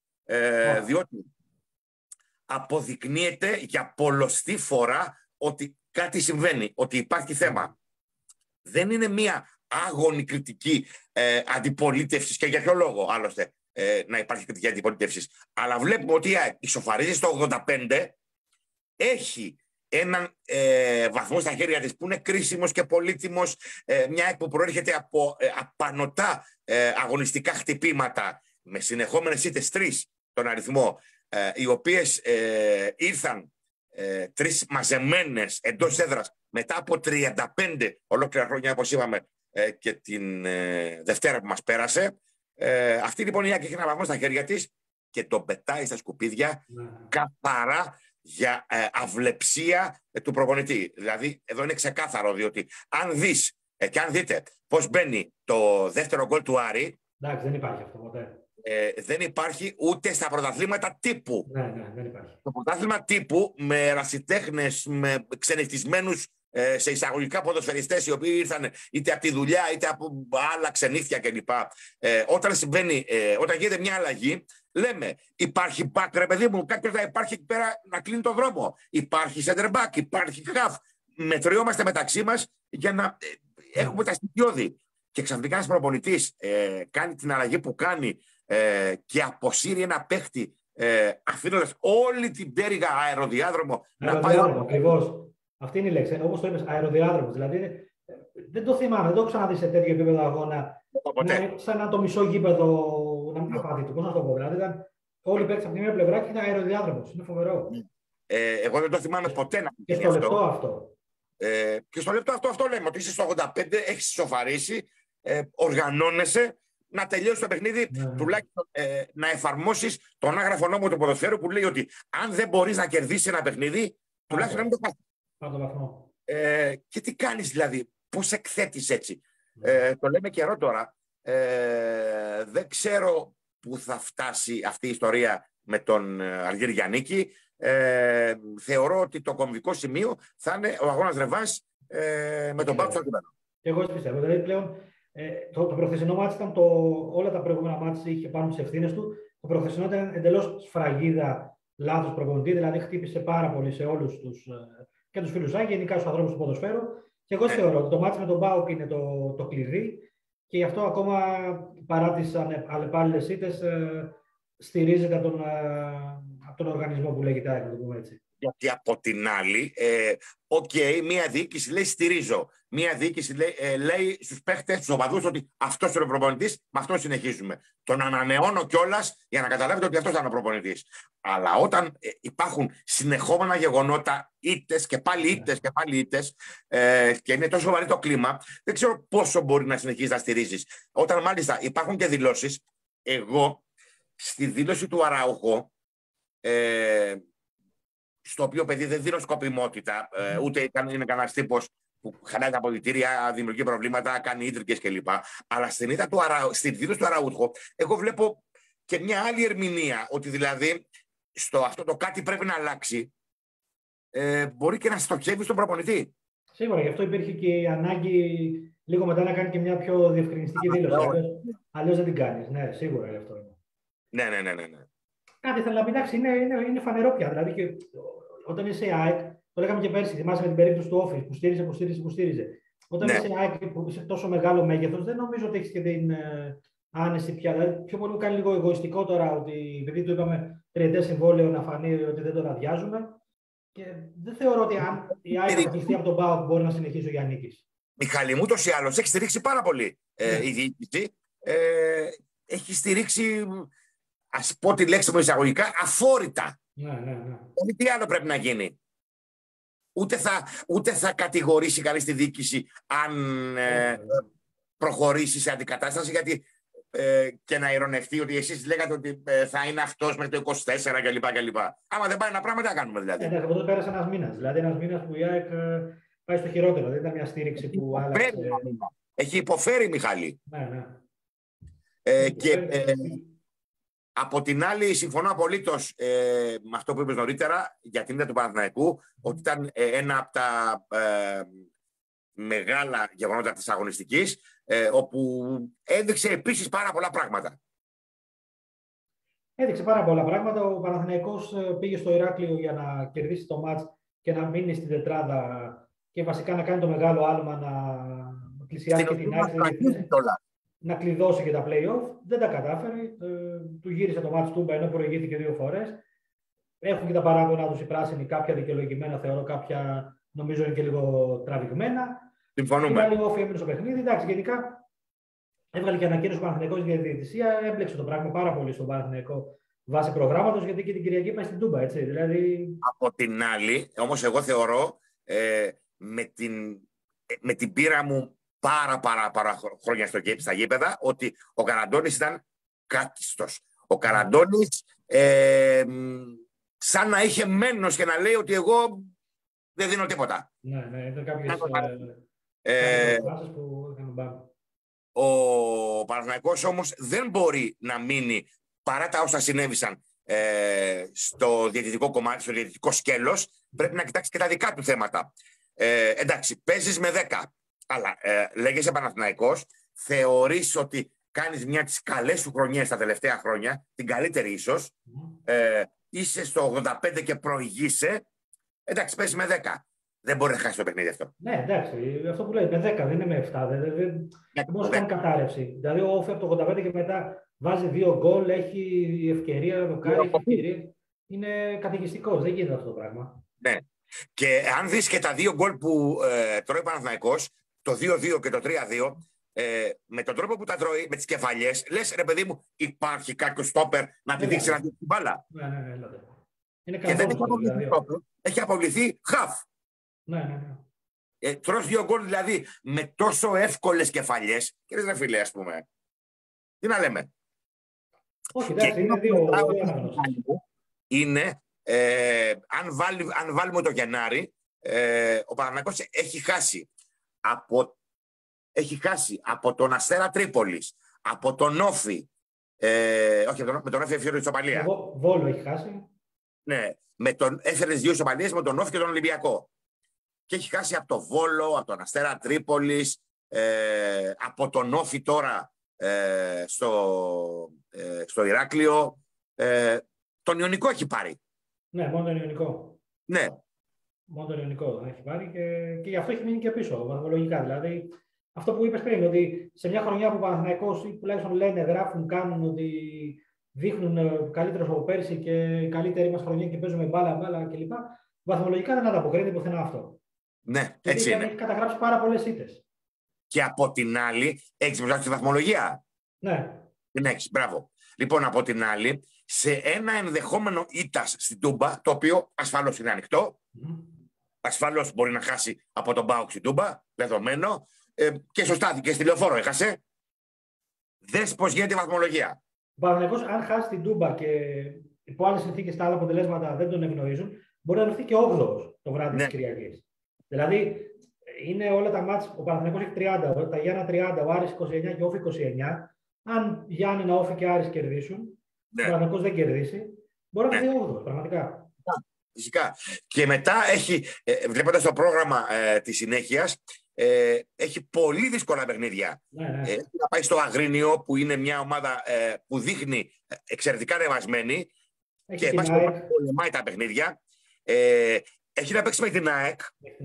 Speaker 2: διότι αποδεικνύεται για πολλοστή φορά ότι κάτι συμβαίνει, ότι υπάρχει θέμα. Δεν είναι μία άγωνη κριτική αντιπολίτευσης, και για ποιο λόγο άλλωστε να υπάρχει κριτική αντιπολίτευσης. Αλλά βλέπουμε ότι ισοφαρίζει στο 85, έχει έναν βαθμό στα χέρια της που είναι κρίσιμος και πολύτιμος, μια που προέρχεται από απανωτά αγωνιστικά χτυπήματα με συνεχόμενες ήττες 3 τον αριθμό, οι οποίες ήρθαν 3 μαζεμένες εντός έδρας μετά από 35 ολόκληρα χρόνια, όπως είπαμε, και την Δευτέρα που μας πέρασε. Αυτή λοιπόν η Άκη έχει ένα βαθμό στα χέρια της και τον πετάει στα σκουπίδια καθαρά για αυλεψία του προπονητή. Δηλαδή εδώ είναι ξεκάθαρο, διότι αν δεις και αν δείτε πώς μπαίνει το δεύτερο γκολ του Άρη,
Speaker 1: εντάξει, δεν υπάρχει αυτό ποτέ.
Speaker 2: Δεν υπάρχει ούτε στα πρωταθλήματα τύπου.
Speaker 1: Ναι, δεν υπάρχει.
Speaker 2: Το πρωτάθλημα τύπου με ερασιτέχνες, με ξενυχτισμένους σε εισαγωγικά ποδοσφαιριστές, οι οποίοι ήρθαν είτε από τη δουλειά είτε από άλλα ξενύχτια κλπ. Όταν γίνεται μια αλλαγή, λέμε υπάρχει back, ρε παιδί μου, κάποιος να υπάρχει εκεί πέρα να κλείνει τον δρόμο. Υπάρχει center back, υπάρχει half. Μετριόμαστε μεταξύ μας για να έχουμε τα στοιχειώδη. Και ξαφνικά ένας προπονητής κάνει την αλλαγή που κάνει και αποσύρει ένα παίχτη, αφήνοντας όλη την πτέρυγα αεροδιάδρομο να πάει.
Speaker 1: Ακριβώς. Αυτή είναι η λέξη. Όπως το είπες, αεροδιάδρομος. Δηλαδή δεν το θυμάμαι, δεν το έχω ξαναδεί σε τέτοιο επίπεδο αγώνα. Σαν να το μισό γήπεδο να μην απαντήσει. Πώς να το πω. Δηλαδή όλοι παίξαν από τη μία πλευρά και είναι αεροδιάδρομος. Είναι φοβερό.
Speaker 2: Εγώ δεν το θυμάμαι ποτέ να
Speaker 1: πει. Και στο λεπτό αυτό.
Speaker 2: Και στο λεπτό αυτό λέμε ότι είσαι στο 85, έχεις ισοφαρίσει. οργανώνεσαι να τελειώσει το παιχνίδι, τουλάχιστον να εφαρμόσεις τον άγραφο νόμο του ποδοσφαίρου που λέει ότι αν δεν μπορείς να κερδίσεις ένα παιχνίδι, τουλάχιστον να μην το χάσεις. Και τι κάνεις δηλαδή, πώς εκθέτεις έτσι. Το λέμε καιρό τώρα. Δεν ξέρω πού θα φτάσει αυτή η ιστορία με τον Αργύρη Γιαννίκη. Θεωρώ ότι το κομβικό σημείο θα είναι ο αγώνας ρεβάνς με τον ΠΑΟΚ στο κύπελλο.
Speaker 1: Εγώ έτσι πιστεύω. Δηλαδή πλέον το προχθεσινό μάτς ήταν όλα τα προηγούμενα μάτς είχε πάνω τις ευθύνες του. Το προχθεσινό ήταν εντελώς σφραγίδα λάθος προπονητή, δηλαδή χτύπησε πάρα πολύ σε όλους και τους φίλους Άγιοι, γενικά στους ανθρώπους του ποδοσφαίρου. Και εγώ θεωρώ ότι το μάτς με τον ΠΑΟΚ είναι το κλειδί και γι' αυτό ακόμα παρά τις αλλεπάλληλες ήττες στηρίζεται από τον οργανισμό που λέγεται ΑΕΚ, να το πούμε έτσι.
Speaker 2: Γιατί από την άλλη, μία διοίκηση λέει στηρίζω. Μία διοίκηση λέει στους παίχτες, στους οπαδούς ότι αυτός είναι ο προπονητής, με αυτόν συνεχίζουμε. Τον ανανεώνω κιόλας για να καταλάβετε ότι αυτός ήταν ο προπονητής. Αλλά όταν υπάρχουν συνεχόμενα γεγονότα, ήττες και πάλι ήττες και πάλι ήττες, και είναι τόσο βαρύ το κλίμα, δεν ξέρω πόσο μπορεί να συνεχίσει να στηρίζεις. Όταν μάλιστα υπάρχουν και δηλώσεις, εγώ στη δήλωση του Αράουχο, στο οποίο παιδί δεν δίνω σκοπιμότητα, ούτε είναι κανένα τύπος που χαλάει τα αποδυτήρια, δημιουργεί προβλήματα, κάνει ίντρικες κλπ. Αλλά στη δήλωση του Αραούχο, εγώ βλέπω και μια άλλη ερμηνεία, ότι δηλαδή αυτό το κάτι πρέπει να αλλάξει, μπορεί και να στοχεύει στον προπονητή.
Speaker 1: Σίγουρα, γι' αυτό υπήρχε και η ανάγκη λίγο μετά να κάνει και μια πιο διευκρινιστική δήλωση. Αλλιώς δεν την κάνεις. Ναι, σίγουρα γι' αυτό είναι.
Speaker 2: Ναι.
Speaker 1: Κάτι θέλω να πει, εντάξει, είναι φανερό πια. Δηλαδή, και όταν είσαι ΑΕΚ, το λέγαμε και πέρσι, θυμάσαι με την περίπτωση του Όφη που στήριζε. Όταν είσαι ΑΕΚ που είσαι τόσο μεγάλο μέγεθος, δεν νομίζω ότι έχει και την άνεση πια. Δηλαδή, πιο πολύ κάνει λίγο εγωιστικό τώρα ότι επειδή του είπαμε τριετές συμβόλαιο να φανεί ότι δεν τον αδειάζουμε. Και δεν θεωρώ ότι αν η ΑΕΚ αποκλειστεί από τον ΠΑΟΚ μπορεί να συνεχίσει ο Γιαννίκης.
Speaker 2: Μιχάλη μου, ούτως ή άλλως έχει στηρίξει πάρα πολύ η διοίκηση. Έχει στηρίξει, ας πω τη λέξη μου εισαγωγικά, αφόρητα.
Speaker 1: Ναι.
Speaker 2: Τι άλλο πρέπει να γίνει. Ούτε θα κατηγορήσει κανείς τη διοίκηση αν προχωρήσει σε αντικατάσταση, γιατί και να ειρωνευτεί ότι εσείς λέγατε ότι θα είναι αυτός μέχρι το 24 κλπ. Άμα δεν πάει ένα πράγμα, τι θα κάνουμε δηλαδή.
Speaker 1: Εντάξει, από τότε πέρασε ένας μήνας. Δηλαδή ένας μήνας που η ΑΕΚ πάει στο χειρότερο. Δεν ήταν μια στήριξη που άλλαξε.
Speaker 2: Έχει υποφέρει, Μιχάλη.
Speaker 1: Ναι.
Speaker 2: Από την άλλη, συμφωνώ απολύτως με αυτό που είπες νωρίτερα για την ήττα του Παναθηναϊκού, ότι ήταν ένα από τα μεγάλα γεγονότα της αγωνιστικής, όπου έδειξε επίσης πάρα πολλά πράγματα.
Speaker 1: Έδειξε πάρα πολλά πράγματα. Ο Παναθηναϊκός πήγε στο Ηράκλειο για να κερδίσει το μάτς και να μείνει στην τετράδα και βασικά να κάνει το μεγάλο άλμα να πλησιάσει και την άκρη. Να κλειδώσει και τα play-off. Δεν τα κατάφερε. Του γύρισε το μάτς Τούμπα ενώ προηγήθηκε 2 φορές. Έχουν και τα παράπονα τους οι πράσινοι, κάποια δικαιολογημένα θεωρώ, κάποια νομίζω είναι και λίγο τραβηγμένα.
Speaker 2: Συμφωνούμε.
Speaker 1: Λίγο έμεινε στο παιχνίδι. Εντάξει, γενικά έβγαλε και ανακοίνωση ο Παναθηναϊκός για τη διαιτησία. Έμπλεξε το πράγμα πάρα πολύ στον Παναθηναϊκό βάσει προγράμματος, γιατί και την Κυριακή πάει στην Τούμπα. Έτσι, δηλαδή...
Speaker 2: Από την άλλη, όμως, εγώ θεωρώ με την πείρα μου πάρα χρόνια στα γήπεδα, ότι ο Καραντώνης ήταν κάκιστος. Ο Καραντώνης σαν να είχε μένος και να λέει ότι εγώ δεν δίνω τίποτα.
Speaker 1: Ναι, ήταν κάποιες φάσεις που είχαν πάρει.
Speaker 2: Ο Παναθηναϊκός όμως δεν μπορεί να μείνει, παρά τα όσα συνέβησαν στο διαιτητικό κομμάτι, στο διαιτητικό σκέλος, πρέπει να κοιτάξει και τα δικά του θέματα. Εντάξει, παίζεις με 10. Αλλά λέγεσαι Παναθηναϊκός, θεωρείς ότι κάνεις μια τις καλές σου χρονιές τα τελευταία χρόνια, την καλύτερη ίσως, είσαι στο 85 και προηγείσαι, εντάξει, παίζεις με 10. Δεν μπορεί να χάσει το παιχνίδι αυτό.
Speaker 1: Ναι, εντάξει, αυτό που λέει, με 10 δεν είναι με 7. Δεν μπορεί να κάνει κατάρρευση. Δηλαδή, ο Όφη από το 85 και μετά βάζει 2 γκολ, έχει ευκαιρία, δοκάρει, έχει ευκαιρία. Είναι καταιγιστικό, δεν γίνεται αυτό το πράγμα.
Speaker 2: Ναι. Και αν δεις και τα 2 γκολ που τρώει ο Παναθηναϊκός, το 2-2 και το 3-2, με τον τρόπο που τα τρώει, με τις κεφαλιές, λες ρε παιδί μου, υπάρχει κάποιο στόπερ να τη δείξει να δείξει την μπάλα.
Speaker 1: Ναι.
Speaker 2: Και δεν έχει αποβληθεί στόπερ, έχει αποβληθεί χαφ.
Speaker 1: Ναι.
Speaker 2: Τρως 2 γκολ δηλαδή με τόσο εύκολες κεφαλιές. Και ρε φίλε, ας πούμε. Τι να λέμε.
Speaker 1: Όχι, εντάξει, είναι δύο
Speaker 2: είναι, αν βάλουμε το Γενάρη, ο Παναθηναϊκός έχει χάσει από τον Αστέρα Τρίπολης, από τον Όφη, όχι με τον Όφη έφερε ισοπαλία.
Speaker 1: Βόλο έχει χάσει.
Speaker 2: Ναι, έφερε 2 ισοπαλίες με τον Όφη και τον Ολυμπιακό. Και έχει χάσει από τον Βόλο, από τον Αστέρα Τρίπολης, από τον Όφη τώρα στο Ηράκλειο. Τον Ιωνικό έχει πάρει.
Speaker 1: Ναι, μόνο τον Ιωνικό.
Speaker 2: Ναι.
Speaker 1: Μόνο τον Ιωνικό έχει πάρει και γι' αυτό έχει μείνει και πίσω, βαθμολογικά. Δηλαδή, αυτό που είπες πριν, ότι σε μια χρονιά που ο Παναθηναϊκός, ή τουλάχιστον λένε, γράφουν, κάνουν, ότι δείχνουν καλύτερος από πέρσι και καλύτερη μας χρονιά και παίζουμε μπάλα κλπ. Βαθμολογικά δεν ανταποκρίνεται πουθενά αυτό.
Speaker 2: Ναι, έτσι είναι.
Speaker 1: Έχει καταγράψει πάρα πολλές ήττες.
Speaker 2: Και από την άλλη, έχεις μπροστά στη βαθμολογία.
Speaker 1: Ναι.
Speaker 2: Την έχεις, μπράβο. Λοιπόν, από την άλλη, σε ένα ενδεχόμενο ήττας στην Τούμπα, το οποίο ασφαλώς είναι ανοιχτό, ασφαλώς μπορεί να χάσει από τον ΠΑΟΚ στην Τούμπα, δεδομένο, και σωστά, και στη Λεωφόρο έχασε. Δες πώς γίνεται η βαθμολογία.
Speaker 1: Ο Παναθηναϊκός, αν χάσει την Τούμπα και υπό άλλες συνθήκες τα άλλα αποτελέσματα δεν τον ευνοήσουν, μπορεί να βρεθεί και 8ος το βράδυ της Κυριακής. Δηλαδή, είναι όλα τα μάτς, ο Παναθηναϊκός έχει 30, τα Γιάννα 30, ο Άρης 29 και ο Όφη 29. Αν Γιάννενα, Όφη και Άρης κερδίσουν, ο Παναθηναϊκός δεν κερδίσει, μπορεί να βρεθεί 8ος, πραγματικά.
Speaker 2: Φυσικά. Και μετά έχει, βλέποντας το πρόγραμμα της συνέχειας, έχει πολύ δύσκολα παιχνίδια. Έχει να πάει στο Αγρίνιο, που είναι μια ομάδα που δείχνει εξαιρετικά ρευασμένη και πολεμάει τα παιχνίδια. Έχει να παίξει με την ΑΕΚ.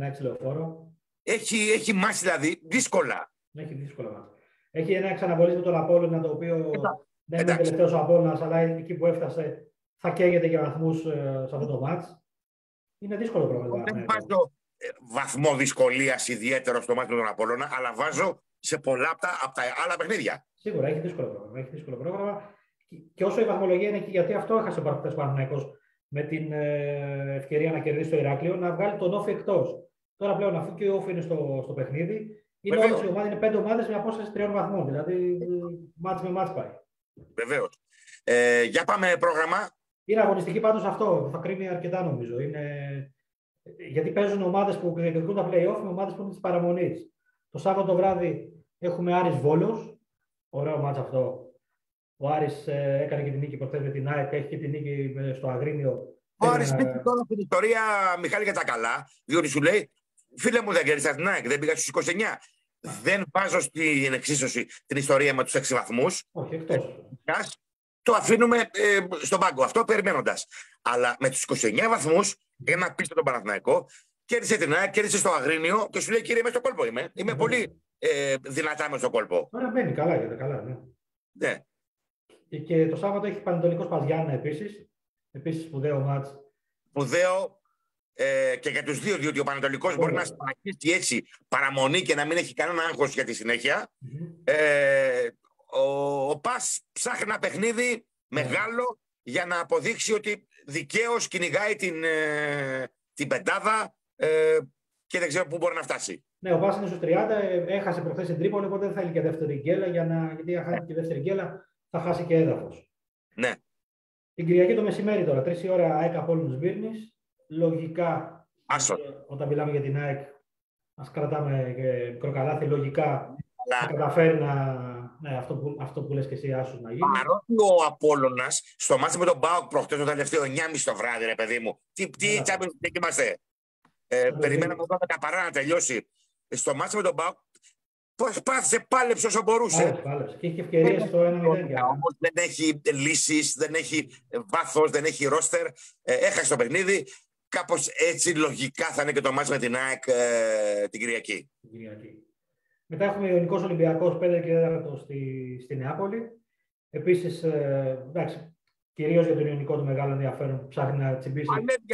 Speaker 2: Έχει μάτς δηλαδή δύσκολα.
Speaker 1: Έχει δύσκολα μάτς. Έχει ένα ξαναβολής με τον Απόλλωνα, το οποίο δεν είναι τελευταίος ο Απόλλωνας, αλλά εκεί που έφτασε θα καίγεται για βαθμούς σε αυτό το μάτς. Είναι δύσκολο πρόβλημα.
Speaker 2: Δεν βάζω βαθμό δυσκολίας ιδιαίτερο στο μάτι με τον Απόλλωνα, αλλά βάζω σε πολλά από τα άλλα παιχνίδια.
Speaker 1: Σίγουρα έχει δύσκολο πρόγραμμα. Και όσο η βαθμολογία είναι εκεί, γιατί αυτό έχασε ο Παναθηναϊκός με την ευκαιρία να κερδίσει το Ηράκλειο, να βγάλει τον Όφη εκτός. Τώρα πλέον, αφού και ο Όφη είναι στο παιχνίδι, είναι όλες οι ομάδες, είναι 5 ομάδες με απόσταση 3 βαθμών. Δηλαδή, μάτς με μάτς πάει.
Speaker 2: Βεβαίως. Για πάμε πρόγραμμα.
Speaker 1: Είναι αγωνιστική πάντως αυτό. Θα κρίνει αρκετά, νομίζω. Γιατί παίζουν ομάδες που διεκδικούν τα play-off με ομάδες που είναι της παραμονής. Το Σάββατο βράδυ έχουμε Άρης Βόλος. Ωραίο μάτς αυτό. Ο Άρης έκανε και την νίκη προχθές με την ΑΕΚ, έχει και την νίκη στο Αγρίνιο.
Speaker 2: Ο Άρης μπήκε τώρα στην ιστορία, Μιχάλη, για τα καλά, διότι σου λέει, φίλε μου, δεν κέρδισα την ΑΕΚ, δεν πήγα στους 29. Δεν βάζω στην εξίσωση την ιστορία με τους 6 βαθμούς.
Speaker 1: Όχι, εκτός.
Speaker 2: Το αφήνουμε στον πάγκο αυτό, περιμένοντας. Αλλά με τους 29 βαθμούς, ένα πίσω τον Παναθηναϊκό, κέρδισε την ΑΕΚ, κέρδισε στο Αγρίνιο και σου λέει, κύριε, μέσα στο κόλπο είμαι. Είμαι πολύ δυνατά μέσα στο κόλπο.
Speaker 1: Τώρα μπαίνει καλά, γιατί καλά, ναι.
Speaker 2: Ναι.
Speaker 1: Και το Σάββατο έχει Πανετολικός Παζιάννα επίσης. Επίσης σπουδαίο μάτς.
Speaker 2: Σπουδαίο και για τους δύο, διότι ο Πανετολικός μπορεί να συνεχίσει έτσι παραμονή και να μην έχει κανένα άγχος για τη συνέχεια. Ο ΠΑΣ ψάχνει ένα παιχνίδι μεγάλο για να αποδείξει ότι δικαίως κυνηγάει την πεντάδα και δεν ξέρω πού μπορεί να φτάσει.
Speaker 1: Ναι, ο ΠΑΣ είναι στους 30, έχασε προχθές την Τρίπολη, οπότε δεν θέλει και δεύτερη γκέλα, γιατί αν χάσει και δεύτερη γκέλα θα χάσει και έδαφος.
Speaker 2: Ναι.
Speaker 1: Την Κυριακή το μεσημέρι τώρα, 3 η ώρα, ΑΕΚ Απόλλωνας Σμύρνης. Λογικά, όταν μιλάμε για την ΑΕΚ, ας κρατάμε μικροκαλάθι, λογικά θα καταφέρει αυτό που λες και εσύ, Άσος, να γίνει.
Speaker 2: Παρότι ο Απόλλωνας στο μάτι με τον ΠΑΟΚ προχτές, το τελευταίο 9.30 το βράδυ, ρε παιδί μου, τι Champions League είμαστε. Περιμέναμε 12 παρά να τελειώσει. Στο μάτι με τον ΠΑΟΚ, προσπάθησε, πάλεψε όσο μπορούσε.
Speaker 1: Πάλεψε. Και είχε ευκαιρίες στο 1-0.
Speaker 2: Όμως δεν έχει λύσεις, δεν έχει βάθος, δεν έχει ρόστερ. Έχασε το παιχνίδι. Κάπως έτσι λογικά θα είναι και το μάτς με την ΑΕΚ την Κυριακή.
Speaker 1: Μετά έχουμε Ιωνικός Ολυμπιακός 5 και 4 στη Νεάπολη. Επίσης, εντάξει, κυρίως για τον Ιωνικό το μεγάλο ενδιαφέρον που ψάχνει να τσιμπήσει.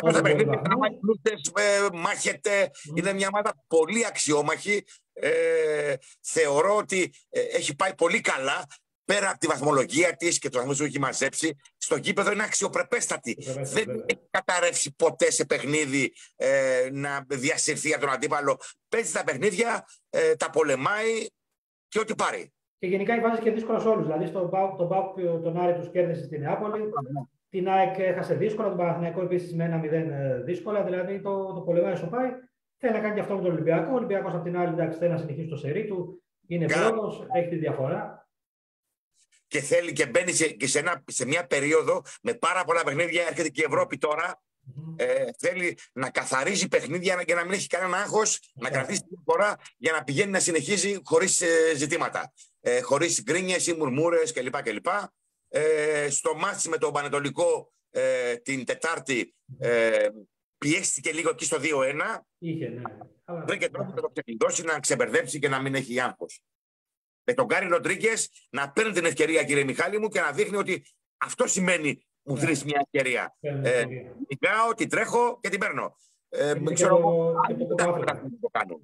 Speaker 2: Μάχεται, είναι μια ομάδα πολύ αξιόμαχη. Θεωρώ ότι έχει πάει πολύ καλά. πέρα από τη βαθμολογία της και το βαθμό που έχει μαζέψει, στο γήπεδο είναι αξιοπρεπέστατη. Δεν έχει καταρρεύσει ποτέ σε παιχνίδι να διασυρθεί από τον αντίπαλο. Παίζει τα παιχνίδια, τα πολεμάει και ό,τι πάρει.
Speaker 1: Και γενικά βάζει και δύσκολα σε όλους. Δηλαδή, τον ΠΑΟΚ τον Άρη τους κέρδισε στην Νεάπολη. Την ΑΕΚ έχασε δύσκολα. Τον Παναθηναϊκό επίσης με 1-0 δύσκολα. Δηλαδή, το πολεμάει όσο πάει. Θέλει να κάνει και αυτό με τον Ολυμπιακό. Ο Ολυμπιακός από την άλλη, εντάξει, θέλει να συνεχίσει το σερί του. Είναι πρώτος, έχει τη διαφορά.
Speaker 2: Και θέλει και μπαίνει σε μια περίοδο με πάρα πολλά παιχνίδια. Έρχεται και η Ευρώπη τώρα. Θέλει να καθαρίζει παιχνίδια και να μην έχει κανένα άγχος, να κρατήσει την φορά για να πηγαίνει να συνεχίζει χωρίς ζητήματα. Χωρίς γκρίνιες ή μουρμούρες κλπ. Στο μάτς με τον Πανετολικό την Τετάρτη πιέστηκε λίγο εκεί στο 2-1. Βρήκε τρόπο να το ξεκλειδώσει, να ξεμπερδέψει και να μην έχει άγχος. Με τον Γκάρι Ροντρίγκες να παίρνει την ευκαιρία, κύριε Μιχάλη μου, και να δείχνει ότι αυτό σημαίνει μου δίνεις μια ευκαιρία. Νικάω, την τρέχω και την παίρνω. Ξέρω εγώ αν το κάνω.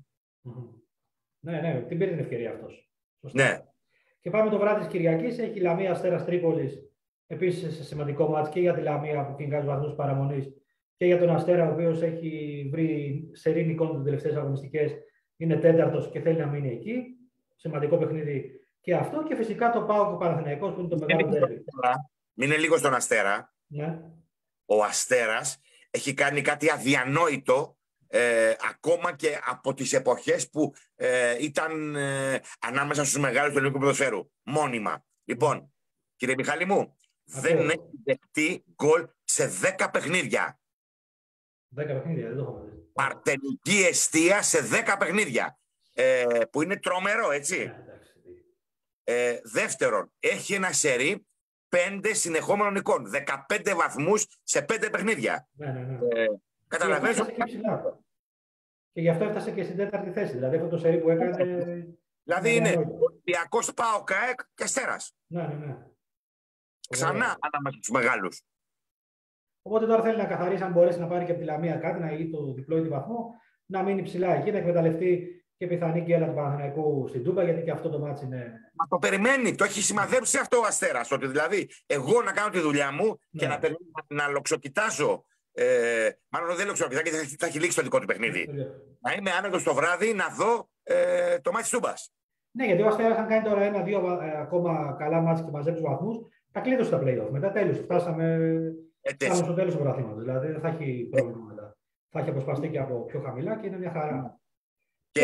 Speaker 1: Ναι, την πήρε την ευκαιρία αυτός.
Speaker 2: Ναι.
Speaker 1: Και πάμε το βράδυ της Κυριακής. Έχει Λαμία Αστέρας Τρίπολης. Επίσης σε σημαντικό μάτς και για τη Λαμία που κυνηγάζει βαθμούς παραμονής και για τον Αστέρα, ο οποίος έχει βρει σερί νικών τις τελευταίες αγωνιστικές. Είναι τέταρτος και θέλει να μείνει εκεί. Σημαντικό παιχνίδι και αυτό. Και φυσικά το ΠΑΟΚ Παναθηναϊκός που είναι το μεγάλο ντέρμπι.
Speaker 2: Μείνε λίγο στον Αστέρα.
Speaker 1: Ναι.
Speaker 2: Ο Αστέρας έχει κάνει κάτι αδιανόητο ακόμα και από τις εποχές που ήταν ανάμεσα στους μεγάλους του ελληνικού ποδοσφαίρου. Μόνιμα. Λοιπόν, κύριε Μιχάλη μου, δεν έχει δεχτεί γκολ σε 10 παιχνίδια.
Speaker 1: 10 παιχνίδια, δεν το έχω δει.
Speaker 2: Παρτενική εστία σε 10 παιχνίδια. Που είναι τρομερό, έτσι. Δεύτερον, έχει ένα σερί 5 συνεχόμενων εικόν. 15 βαθμούς σε 5 παιχνίδια.
Speaker 1: Ναι.
Speaker 2: Καταλαβαίνεις.
Speaker 1: Και γι' αυτό έφτασε και στην 4η θέση. Δηλαδή αυτό το σερί που έκανε.
Speaker 2: Δηλαδή είναι Ολυμπιακός, ΠΑΟΚ, ΑΕΚ και Αστέρας.
Speaker 1: Ναι.
Speaker 2: Ξανά ανάμεσα στους μεγάλους.
Speaker 1: Οπότε τώρα θέλει να καθαρίσει, αν μπορέσει να πάρει και από τη Λαμία κάτι, να γίνει το διπλό ή βαθμό, να μείνει ψηλά εκεί, να εκμεταλλευτεί και πιθανή γκέλα του Παναθηναϊκού στην Τούμπα, γιατί και αυτό το μάτσι είναι.
Speaker 2: Μα το περιμένει, το έχει σημαδέψει αυτό ο Αστέρας. Ότι δηλαδή εγώ να κάνω τη δουλειά μου και να λοξοκοιτάζω. Μάλλον δεν λοξοκοιτάζω, γιατί θα έχει λήξει το δικό του παιχνίδι. Να είμαι άνετος το βράδυ να δω το μάτσι Τούμπας.
Speaker 1: Ναι, γιατί ο Αστέρας, αν κάνει τώρα 1-2 ακόμα καλά μάτς και μαζέψει βαθμούς, θα κλείδωσε τα playoff. Μετά τέλος. Φτάσαμε στο τέλος του πρωταθλήματος. Δηλαδή δεν θα έχει πρόβλημα μετά. Θα έχει αποσπαστεί και από πιο χαμηλά και είναι μια χαρά.
Speaker 2: Και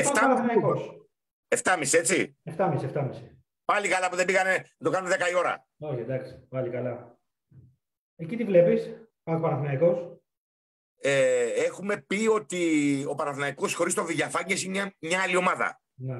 Speaker 2: 7,5 έτσι.
Speaker 1: 7,5.
Speaker 2: Πάλι καλά που δεν πήγανε να το κάνουν 10 η ώρα.
Speaker 1: Όχι, εντάξει, πάλι καλά. Εκεί τι βλέπεις, Παναθηναϊκός?
Speaker 2: Έχουμε πει ότι ο Παναθηναϊκός χωρίς τον Βηγιαφάνγκες είναι μια άλλη ομάδα.
Speaker 1: Ναι.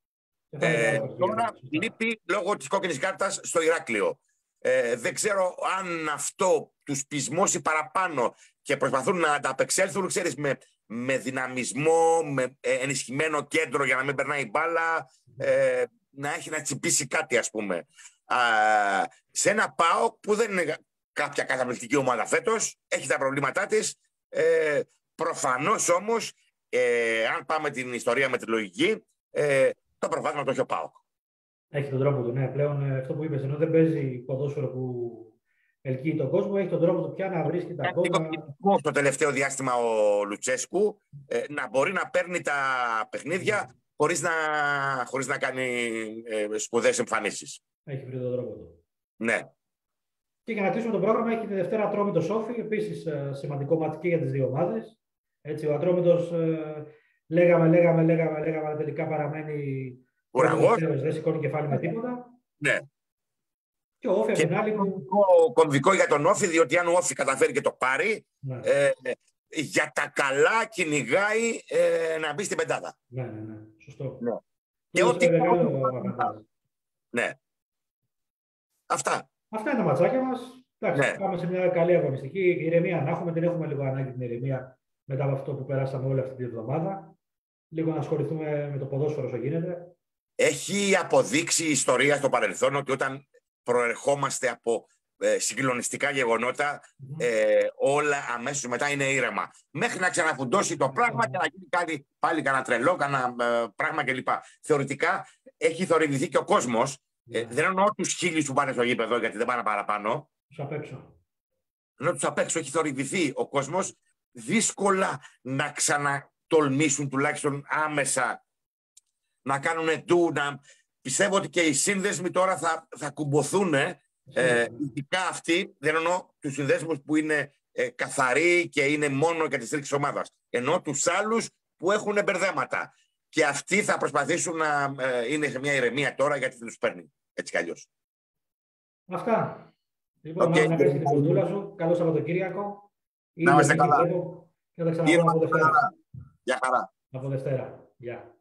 Speaker 2: Τώρα λείπει λόγω της κόκκινης κάρτας στο Ηράκλειο. Δεν ξέρω αν αυτό τους πεισμώσει παραπάνω και προσπαθούν να ανταπεξέλθουν, ξέρεις, με δυναμισμό, με ενισχυμένο κέντρο για να μην περνάει η μπάλα, να έχει να τσιμπήσει κάτι, ας πούμε. Σε ένα ΠΑΟΚ που δεν είναι κάποια καταπληκτική ομάδα φέτος, έχει τα προβλήματά της. Προφανώς όμως, αν πάμε την ιστορία με τη λογική, το προβάδισμα το έχει ο ΠΑΟΚ.
Speaker 1: Έχει τον τρόπο του, ναι. Πλέον αυτό που είπες, ενώ δεν παίζει ποδόσφαιρο που ελκύει τον κόσμο, έχει τον τρόπο του πια να βρίσκει τα κόμματα.
Speaker 2: Το τελευταίο διάστημα ο Λουτσέσκου να μπορεί να παίρνει τα παιχνίδια χωρίς να κάνει σπουδαίες εμφανίσεις.
Speaker 1: Έχει βρει τον τρόπο του.
Speaker 2: Ναι.
Speaker 1: Και για να κλείσουμε το πρόγραμμα, έχει τη Δευτέρα Ατρόμητο Σόφι, επίσης σημαντικό μάτι και για τις δύο ομάδες. Έτσι, ο Ατρόμητος λέγαμε, αλλά τελικά παραμένει
Speaker 2: ουραγός.
Speaker 1: Δεν σηκώνει κεφάλι με τίποτα.
Speaker 2: Ναι.
Speaker 1: Και ο Όφη από την άλλη.
Speaker 2: Κομβικό για τον Όφη, διότι αν ο Όφη καταφέρει και το πάρει, ναι, για τα καλά κυνηγάει να μπει στην πεντάδα.
Speaker 1: Ναι. Σωστό.
Speaker 2: Ναι. Και ό,τι. Ναι. Αυτά.
Speaker 1: Αυτά είναι τα ματσάκια μας. Εντάξει, ναι. Πάμε σε μια καλή αγωνιστική. Ηρεμία να έχουμε, την έχουμε λίγο ανάγκη την ηρεμία μετά από αυτό που περάσαμε όλη αυτή τη εβδομάδα. Λίγο να ασχοληθούμε με το ποδόσφαιρο όσο γίνεται.
Speaker 2: Έχει αποδείξει η ιστορία στο παρελθόν ότι όταν προερχόμαστε από συγκλονιστικά γεγονότα, όλα αμέσως μετά είναι ήρεμα. Μέχρι να ξαναφουντώσει το πράγμα και να γίνει πάλι κανένα τρελό, κανένα πράγμα κλπ. Θεωρητικά έχει θορυβηθεί και ο κόσμος Δεν εννοώ τους 1.000 που πάνε στο γήπεδο, γιατί δεν πάνε παραπάνω.
Speaker 1: Τους απ' έξω.
Speaker 2: Ενώ τους απ' έξω έχει θορυβηθεί ο κόσμος, δύσκολα να ξανατολμήσουν τουλάχιστον άμεσα να κάνουν ντου. Πιστεύω ότι και οι σύνδεσμοι τώρα θα κουμποθούν. Ειδικά αυτοί, δεν εννοώ τους συνδέσμους που είναι καθαροί και είναι μόνο για τη στήριξη της ομάδας. Εννοώ τους άλλους που έχουν μπερδέματα. Και αυτοί θα προσπαθήσουν να είναι σε μια ηρεμία τώρα, γιατί δεν τους παίρνει έτσι κι αλλιώς.
Speaker 1: Αυτά. Λοιπόν, να πες και την κοντούλα σου. Καλό Σαββατοκύριακο.
Speaker 2: Να είμαστε καλά.
Speaker 1: Και να τα ξαναπούμε από Δευτέρα.
Speaker 2: Γεια χαρά.
Speaker 1: Από Δευτέρα. Γεια.